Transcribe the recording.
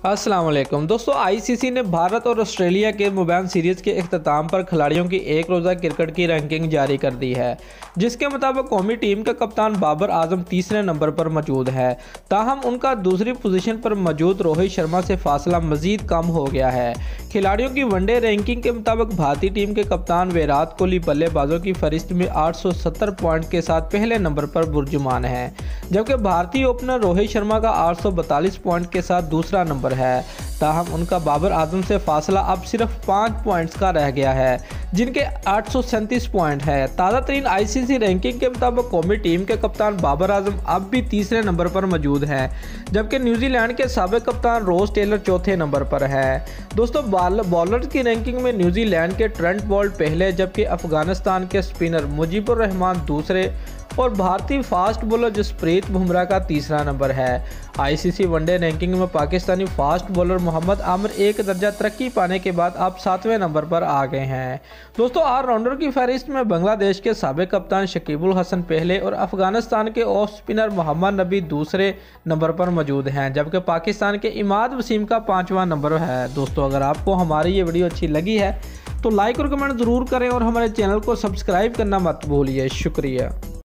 अस्सलाम वालेकुम दोस्तों, आईसीसी ने भारत और ऑस्ट्रेलिया के मुबैन सीरीज़ के इख्तिताम पर खिलाड़ियों की एक रोज़ा क्रिकेट की रैंकिंग जारी कर दी है, जिसके मुताबिक कौमी टीम का कप्तान बाबर आजम तीसरे नंबर पर मौजूद है। ताहम उनका दूसरी पोजीशन पर मौजूद रोहित शर्मा से फासला मज़ीद कम हो गया है। खिलाड़ियों की वनडे रैंकिंग के मुताबिक भारतीय टीम के कप्तान विराट कोहली बल्लेबाजों की फहरिस्त में 870 पॉइंट के साथ पहले नंबर पर बुर्जुमान है, जबकि भारतीय ओपनर रोहित शर्मा का 842 पॉइंट के साथ दूसरा नंबर है। ताहम उनका बाबर आजम से फासला अब सिर्फ 5 पॉइंट्स का रह गया है, जिनके 837 पॉइंट है। ताज़ा तरीन आईसीसी रैंकिंग के मुताबिक कौमी टीम के कप्तान बाबर आजम अब भी तीसरे नंबर पर मौजूद हैं, जबकि न्यूजीलैंड के साबिक कप्तान रोस टेलर चौथे नंबर पर है। दोस्तों, बॉलर्स की रैंकिंग में न्यूजीलैंड के ट्रेंट बोल्ट पहले, जबकि अफगानिस्तान के स्पिनर मुजीबुर रहमान दूसरे और भारतीय फास्ट बॉलर जसप्रीत बुमराह का तीसरा नंबर है। आईसीसी वनडे रैंकिंग में पाकिस्तानी फास्ट बॉलर मोहम्मद आमिर एक दर्जा तरक्की पाने के बाद अब 7वें नंबर पर आ गए हैं। दोस्तों, ऑलराउंडर की फहरिस्त में बांग्लादेश के साबिक कप्तान शकीबुल हसन पहले और अफगानिस्तान के ऑफ स्पिनर मोहम्मद नबी दूसरे नंबर पर मौजूद हैं, जबकि पाकिस्तान के इमाद वसीम का 5वां नंबर है। दोस्तों, अगर आपको हमारी ये वीडियो अच्छी लगी है तो लाइक और कमेंट ज़रूर करें और हमारे चैनल को सब्सक्राइब करना मत भूलिए। शुक्रिया।